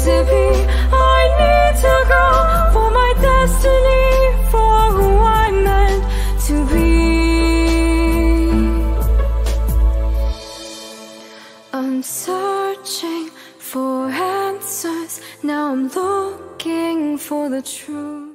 to be. I need to go for my destiny, for who I'm meant to be. I'm searching for answers, now I'm looking for the truth.